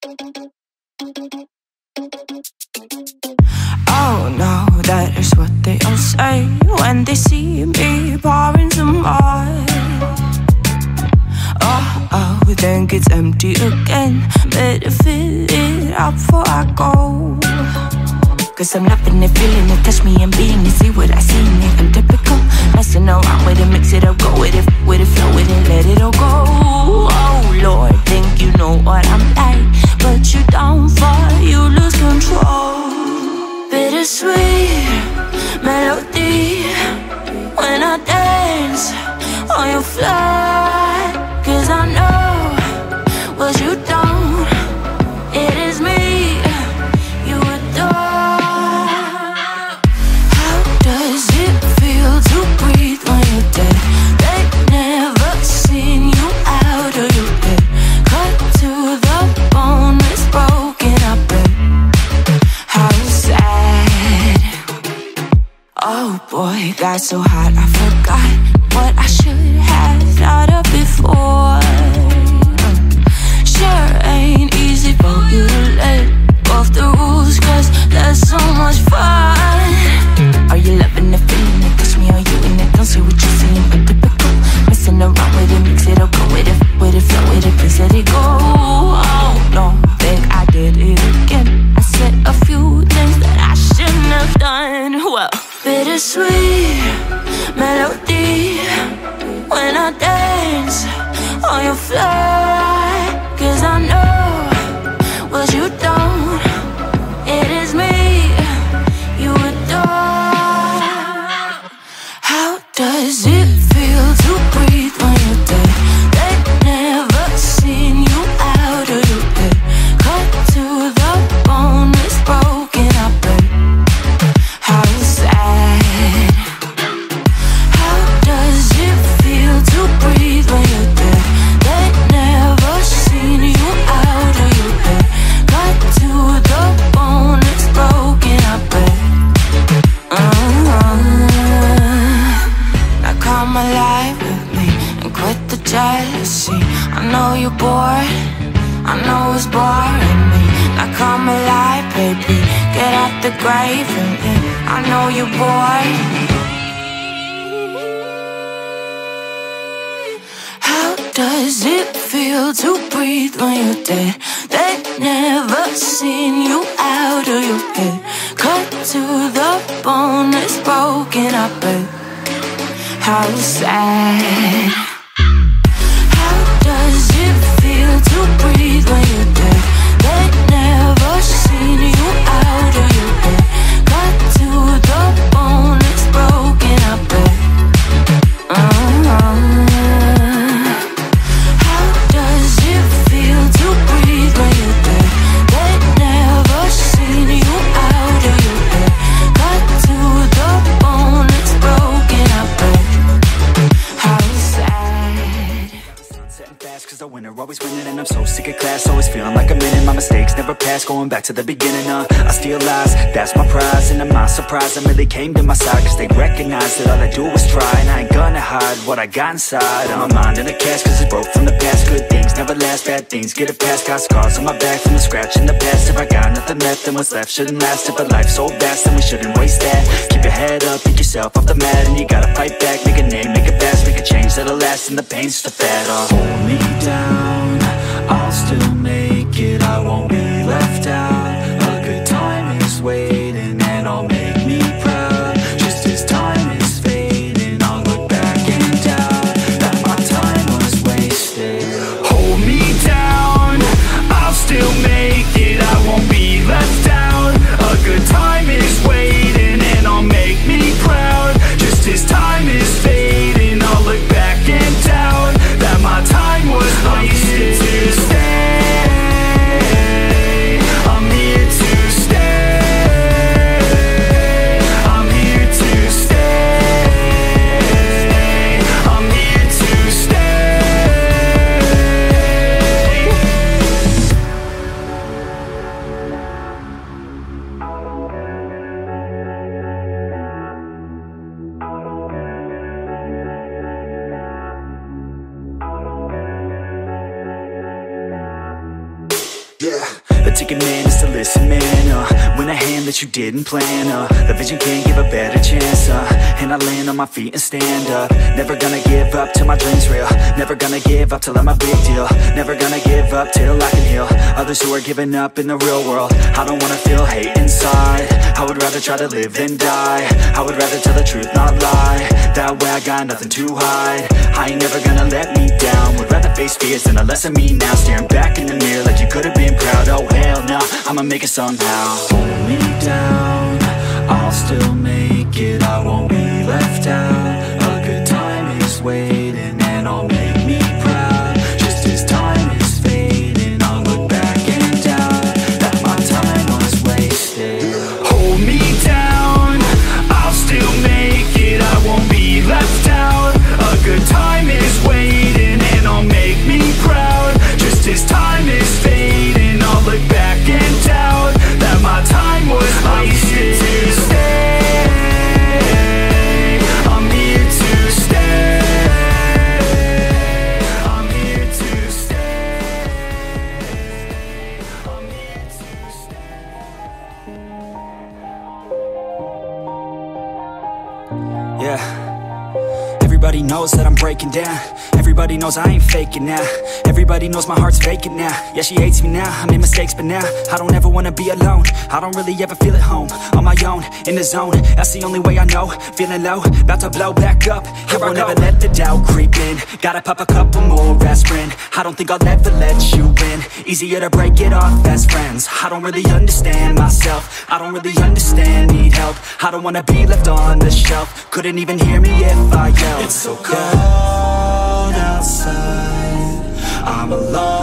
Oh no, that is what they all say when they see me pouring some more. Oh, think it's empty again. Better fill it up before I go. Cause I'm loving it, feeling it, touch me and being it. See what I see in it, I'm typical. Messing around with it, mix it up, go with it, flow with it, let it all go. Oh Lord, think you know what I'm like, but you don't fall, you lose control. Bittersweet melody when I dance on your fly. Cause I know what you don't, it is me you adore. How does it feel to breathe when you're dead? They never seen you out of your bed. Cut to the bone, it's broken up, babe. How sad. Oh boy, got so hot I forgot what I should have thought of before. Sure ain't easy for you to let go of the rules, cause there's so much fun. Are you loving the feeling it? Touch me, are you in it? Don't say what you're seeing, but typical. Messing around with it, mix it up, go with it, flow with it, please let it go. Oh no, think I did it again. I said a few things that I shouldn't have done. Well, bittersweet melody when I dance on your fly. Cause I know what you don't, it is me you adore. How does it feel to breathe when you're dead? They never seen you out of your bed. Cut to the bone, it's broken up, babe. How sad. How does it feel to breathe when you're dead? They never seen you out of your bed. Cut to the bone, it's broken up, babe. Now come alive with me and quit the jealousy. I know you're bored, I know it's boring me. Now come alive, baby, get out the grave and live. I know you're bored. How does it feel to breathe when you're dead? They never seen you out of your head. Cut to the bone, it's broken up, babe. How sad. How does it feel to breathe when you're dead? They never seen you out of your head. Cut to the bone, it's broken up, babe. How does it feel to breathe when you're dead? They never seen you out of your head. Cut to the bone, it's broken up, babe. How sad. Setting fast cause the winner always winning. And I'm so sick of class, always feeling like I'm in it. My mistakes never pass, going back to the beginning. I steal lies, that's my prize. And I'm not surprised I really came to my side, cause they recognize that all I do is try. And I ain't gonna hide what I got inside. I'm my mind in the cash cause it's broke from the past. Good things never last, bad things get it past. Got scars on my back from the scratch in the past. If I got nothing left, then what's left shouldn't last. If a life's so vast, then we shouldn't waste that. Keep your head up, pick yourself off the mat. And you gotta fight back, make a name, make it fast. Make a change that'll last, and the pain's just a fad. Hold me down, I'll still make it, I won't be left out. A good time is waiting and I'll make me proud. Just as time is fading, I'll look back and doubt that my time was wasted. Hold me down, I'll still make it, I won't be left out. A good time is waiting and I'll make me proud. Just as time is fading, I'll look back and doubt that my time was wasted. Yeah, the ticket man is to listen, man. When a hand that you didn't plan, the vision can't give a better chance. And I land on my feet and stand up. Never gonna give up till my dream's real. Never gonna give up till I'm a big deal. Never gonna give up till I can heal others who are giving up in the real world. I don't wanna feel hate inside. I would rather try to live than die. I would rather tell the truth, not lie. That way I got nothing to hide. I ain't never gonna let me down. Would rather face fears than a lesson me now. Staring back in the mirror like you could have been proud. Oh hell no, I'ma make it somehow. Hold me down, I'll still make it. I won't be left out. A good time is waiting and I'll make me proud. Just as time is fading, I'll look back and doubt that my time was wasted. Hold me down, I'll still make it. I won't be left out. A good time is waiting and I'll make me proud. Just as time is fading, I'll look back and doubt that my time was wasted. I'm here to stay. I'm here to stay. I'm here to stay. I'm here to stay. Yeah. Everybody knows that I'm breaking down. Everybody knows I ain't faking now. Everybody knows my heart's vacant now. Yeah, she hates me now, I made mistakes but now I don't ever wanna be alone. I don't really ever feel at home. On my own, in the zone, that's the only way I know. Feeling low, about to blow back up. I won't ever let the doubt creep in. Gotta pop a couple more aspirin. I don't think I'll ever let you in. Easier to break it off best friends. I don't really understand myself. I don't really understand, need help. I don't wanna be left on the shelf. Couldn't even hear me if I yelled. It's so cold outside, I'm alone